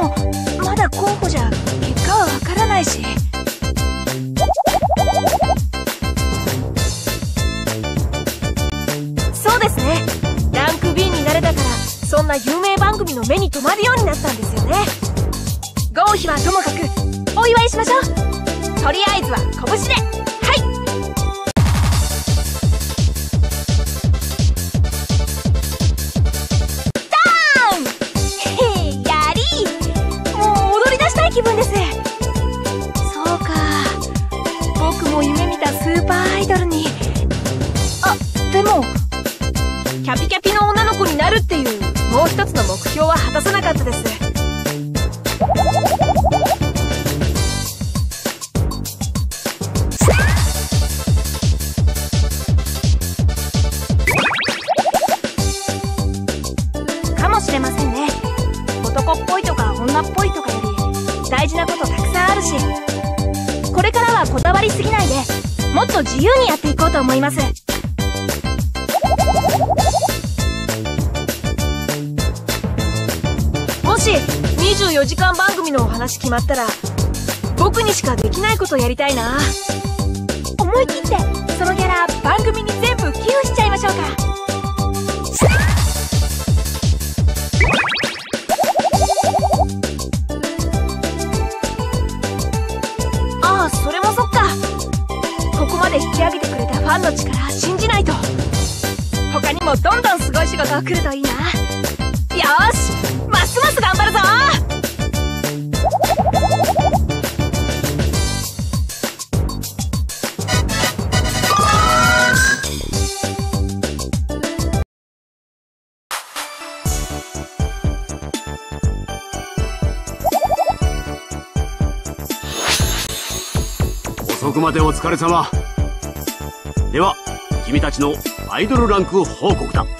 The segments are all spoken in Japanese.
もまだ候補じゃ結果はわからないし。そうですね、ランク B になれたからそんな有名番組の目に留まるようになったんですよね。合否はともかくお祝いしましょう。とりあえずは拳で。はい。ダウンへへ、やり、もう踊り出したい気分です。そうか、僕も夢見たスーパーアイドルに。あ、でもキャピキャピの女の子になるっていうもう一つの目標は果たせなかったです。かもしれませんね。男っぽいとか女っぽいとかより大事なことたくさんあるし、これからはこだわりすぎないでもっと自由にやっていこうと思います。もし24時間番組のお話決まったら僕にしかできないことやりたいな。思い切ってそのギャラ番組に全部寄付しちゃいましょうか。ああ、それもそっか。ここまで引き上げてくれたファンの力信じないと。他にもどんどんすごい仕事が来るといいな。よーし、ますます頑張るぞ。 遅くまでお疲れ様。では君たちのアイドルランク報告だ。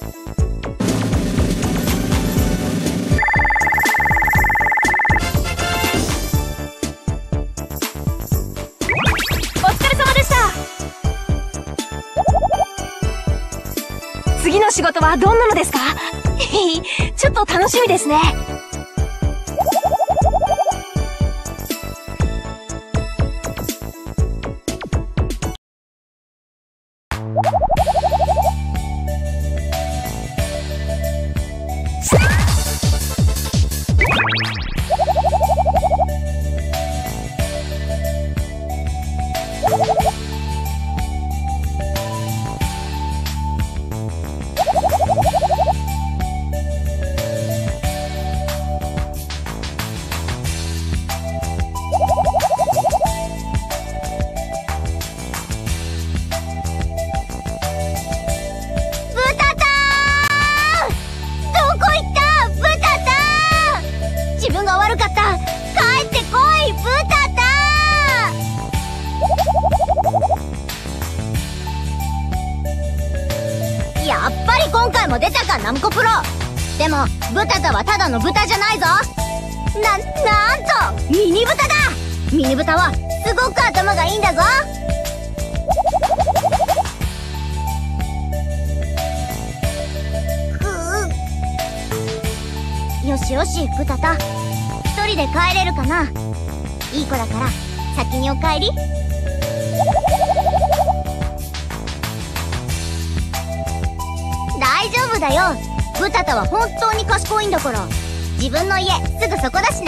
次の仕事はどんなのですか？ちょっと楽しみですね。 ナムコプロ。でもブタタはただの豚じゃないぞ。なんとミニ豚だ。ミニ豚はすごく頭がいいんだぞ。よしよし、ブタタ一人で帰れるかな。いい子だから先にお帰り。大丈夫だよ。ブタタは本当に賢いんだから。自分の家すぐそこだしね。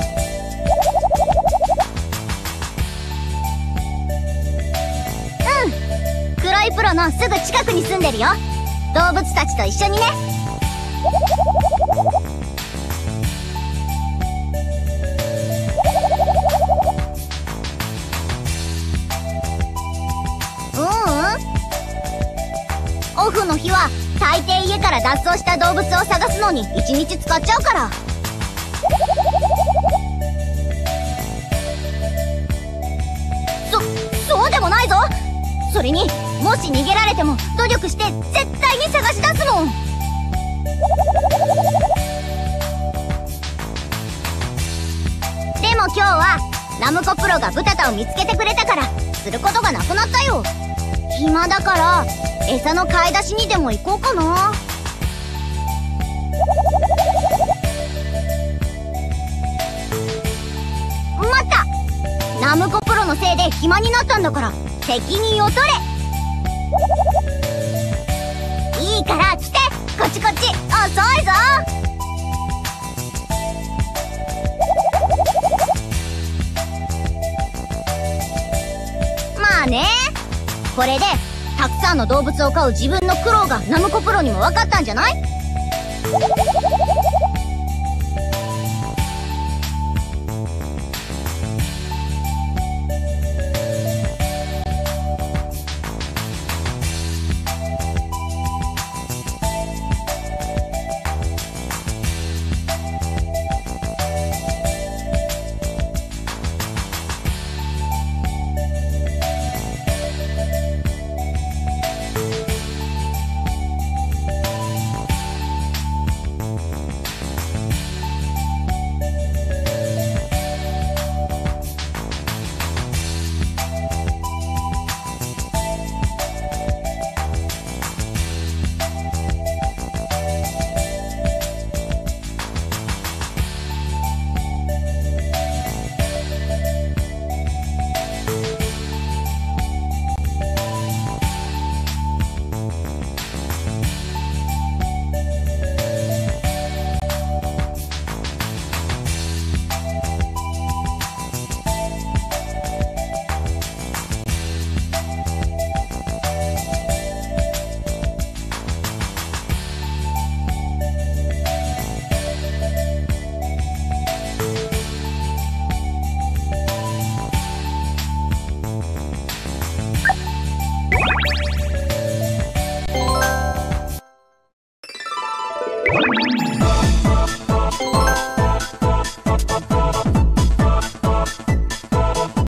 うん、黒いプロのすぐ近くに住んでるよ。動物たちと一緒にね。オフの日は大抵家から脱走した動物を探すのに1日使っちゃうから。そうでもないぞ。それにもし逃げられても努力して絶対に探し出すもん。でも今日はナムコプロがブタタを見つけてくれたからすることがなくなったよ。暇だから餌の買い出しにでも行こうかな。 ナムコプロのせいで暇になったんだから責任を取れ。いいから来て、こっちこっち、遅いぞ。まあね、これでたくさんの動物を飼う自分の苦労がナムコプロにも分かったんじゃない？